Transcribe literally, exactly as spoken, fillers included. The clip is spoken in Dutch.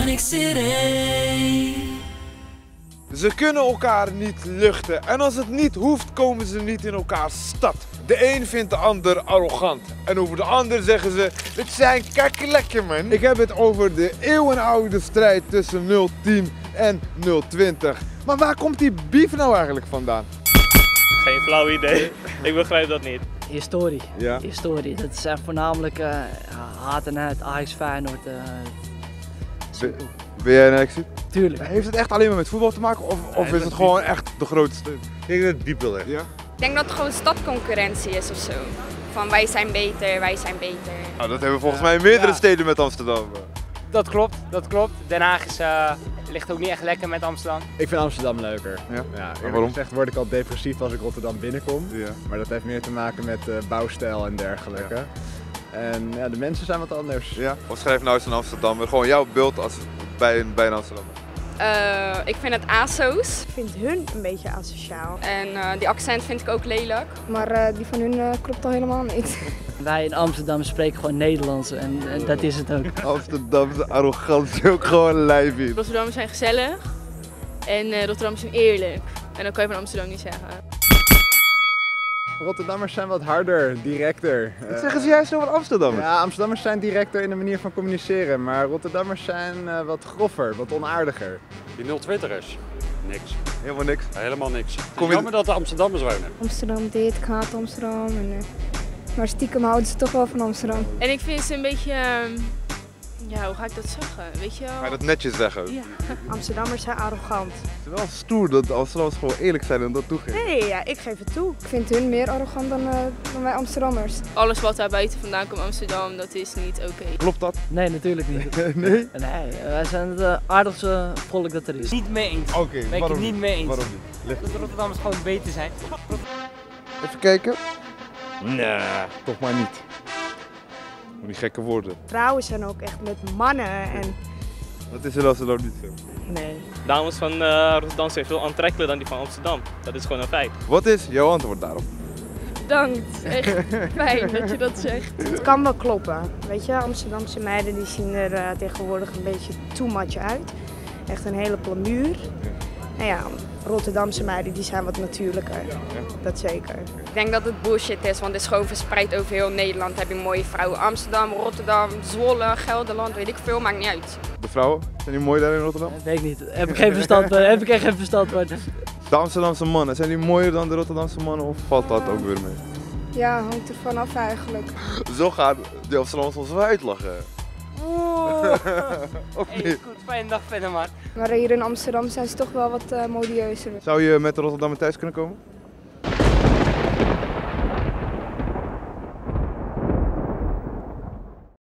Panic City. Ze kunnen elkaar niet luchten en als het niet hoeft komen ze niet in elkaars stad. De een vindt de ander arrogant en over de ander zeggen ze, dit zijn kakkelekje man. Ik heb het over de eeuwenoude strijd tussen nul tien en nul twintig. Maar waar komt die beef nou eigenlijk vandaan? Geen flauw idee, ik begrijp dat niet. Historie. Ja. Historie. Dat is echt voornamelijk uh, haat en haat, Ajax Feyenoord. Uh, Ben, ben jij een exit? Tuurlijk. Heeft het echt alleen maar met voetbal te maken of, of is het gewoon echt de grootste? Ik denk dat het diep wil ligt. Ja? Ik denk dat het gewoon stadconcurrentie is of zo. Van wij zijn beter, wij zijn beter. Nou, dat hebben we volgens mij in meerdere Ja. steden met Amsterdam. Dat klopt, dat klopt. Den Haag is, uh, ligt ook niet echt lekker met Amsterdam. Ik vind Amsterdam leuker. Ja? Ja, En waarom? gezegd word ik al depressief als ik Rotterdam binnenkom. Ja. Maar dat heeft meer te maken met uh, bouwstijl en dergelijke. Ja. En ja, de mensen zijn wat anders. Ja? Wat schrijf nou eens in Amsterdam? Gewoon jouw beeld als, bij, een, bij een Amsterdam. Uh, ik vind het aso's. Ik vind hun een beetje asociaal. En uh, die accent vind ik ook lelijk. Maar uh, die van hun uh, klopt al helemaal niet. Wij in Amsterdam spreken gewoon Nederlands en, en dat is het ook. Amsterdamse arrogantie ook gewoon lijf in. Rotterdammers zijn gezellig en uh, Rotterdammers zijn eerlijk. En dat kan je van Amsterdam niet zeggen. Rotterdammers zijn wat harder, directer. Dat zeggen ze juist over Amsterdammers. Ja, Amsterdammers zijn directer in de manier van communiceren. Maar Rotterdammers zijn uh, wat groffer, wat onaardiger. Die nul twintigers? Niks. Helemaal niks. Ja, helemaal niks. Kom je... Jammer dat de Amsterdammers wonen. Amsterdam dit, ik haat Amsterdam. En, uh, maar stiekem houden ze toch wel van Amsterdam. En ik vind ze een beetje, uh, ja, hoe ga ik dat zeggen? Weet je wel? Ga je dat netjes zeggen? Ja. Amsterdammers zijn arrogant. Het is wel stoer dat de Amsterdammers gewoon eerlijk zijn en dat toegeven. Nee, ja, ik geef het toe. Ik vind hun meer arrogant dan, uh, dan wij Amsterdammers. Alles wat daar buiten vandaan komt Amsterdam, dat is niet oké. Okay. Klopt dat? Nee, natuurlijk niet. Nee? Nee, wij zijn het uh, aardigste volk dat er is. Niet mee eens. Oké, okay, ben ik het niet mee eens. Waarom niet? Dat de Rotterdammers gewoon beter zijn. Even kijken. Nee, toch maar niet. Die gekke woorden. Vrouwen zijn ook echt met mannen en... Dat is helaas dan niet zo. Nee. Dames van uh, Rotterdam zijn veel aantrekkelijker dan die van Amsterdam. Dat is gewoon een feit. Wat is jouw antwoord daarop? Bedankt, echt fijn dat je dat zegt. Het kan wel kloppen. Weet je, Amsterdamse meiden die zien er uh, tegenwoordig een beetje too much uit. Echt een hele plamuur. Nou ja, Rotterdamse meiden die zijn wat natuurlijker. Ja. Dat zeker. Ik denk dat het bullshit is, want het is gewoon verspreid over heel Nederland. Heb je mooie vrouwen. Amsterdam, Rotterdam, Zwolle, Gelderland, weet ik veel, maakt niet uit. De vrouwen, zijn die mooi daar in Rotterdam? Dat weet ik niet. Heb ik geen verstand van. Heb ik echt geen verstand van. De Amsterdamse mannen, zijn die mooier dan de Rotterdamse mannen of valt dat ook weer mee? Ja, hangt er vanaf eigenlijk. Zo gaan die Amsterdammers ons wel uitlachen. Of Hey, niet? goed, fijne dag verder, man. Maar hier in Amsterdam zijn ze toch wel wat uh, modieuzer. Zou je met de Rotterdammer thuis kunnen komen?